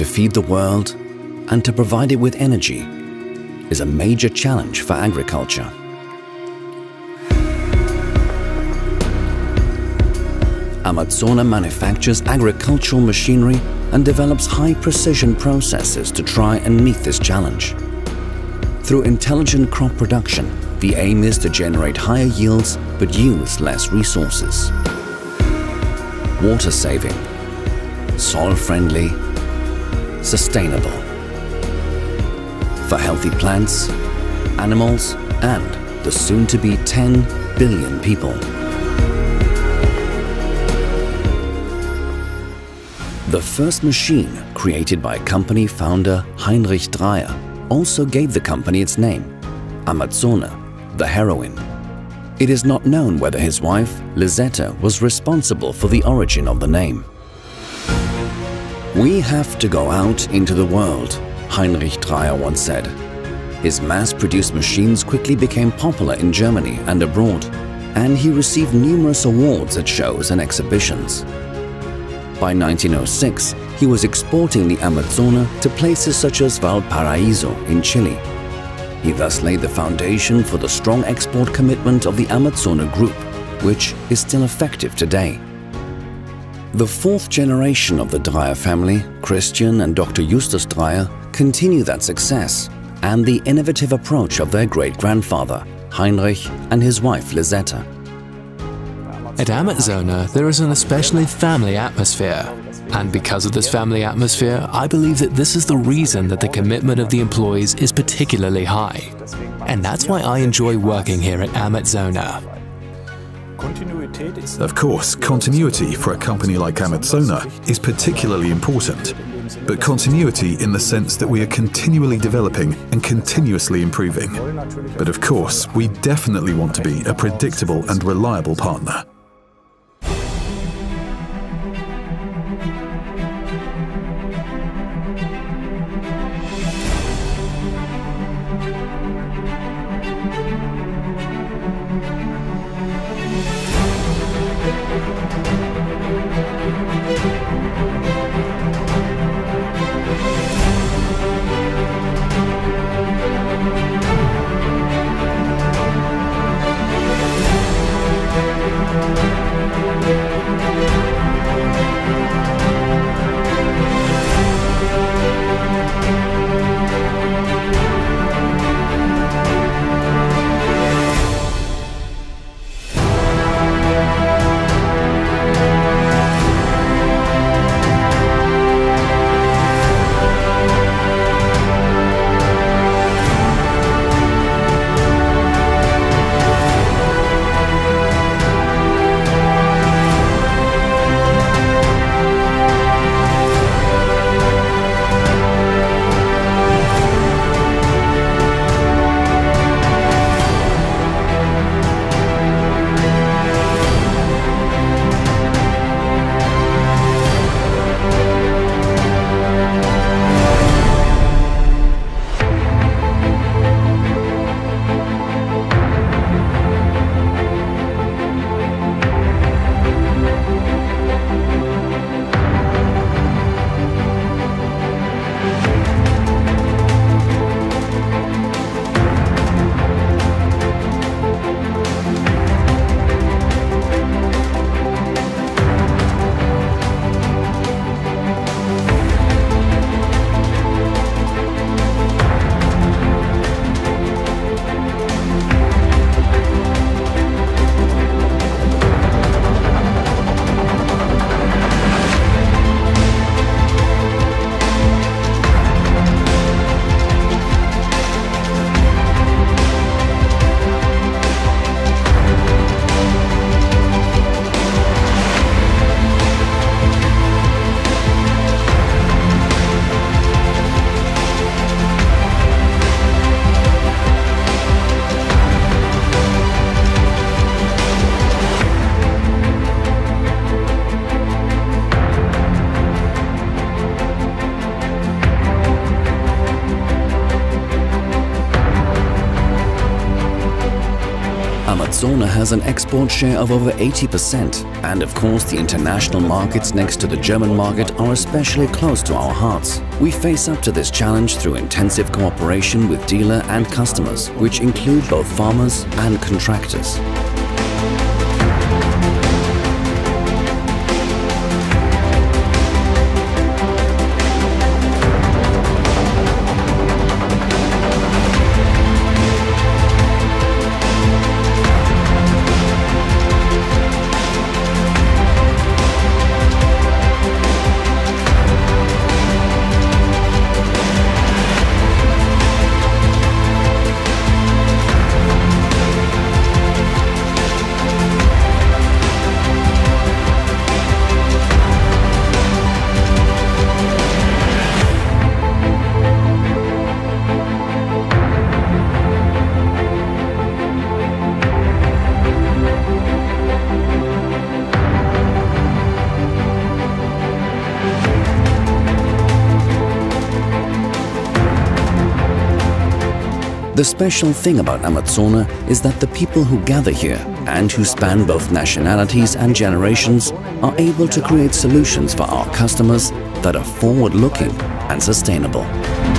feed the world and to provide it with energy is a major challenge for agriculture. Amazona manufactures agricultural machinery and develops high-precision processes to try and meet this challenge. Through intelligent crop production, the aim is to generate higher yields but use less resources. Water-saving, soil-friendly, sustainable. For healthy plants, animals, and the soon-to-be 10 billion people. The first machine, created by company founder Heinrich Dreyer, also gave the company its name, Amazona, the heroine. It is not known whether his wife, Lisetta, was responsible for the origin of the name. "We have to go out into the world," Heinrich Dreyer once said. His mass-produced machines quickly became popular in Germany and abroad, and he received numerous awards at shows and exhibitions. By 1906, he was exporting the Amazona to places such as Valparaiso in Chile. He thus laid the foundation for the strong export commitment of the Amazona Group, which is still effective today. The fourth generation of the Dreyer family, Christian and Dr. Justus Dreyer, continue that success and the innovative approach of their great-grandfather, Heinrich, and his wife, Lisetta. At Amazona, there is an especially family atmosphere. And because of this family atmosphere, I believe that this is the reason that the commitment of the employees is particularly high. And that's why I enjoy working here at Amazona. Of course, continuity for a company like Amazona is particularly important. But continuity in the sense that we are continually developing and continuously improving. But of course, we definitely want to be a predictable and reliable partner. Amazona has an export share of over 80%, and of course the international markets next to the German market are especially close to our hearts. We face up to this challenge through intensive cooperation with dealer and customers, which include both farmers and contractors. The special thing about Amazona is that the people who gather here, and who span both nationalities and generations, are able to create solutions for our customers that are forward-looking and sustainable.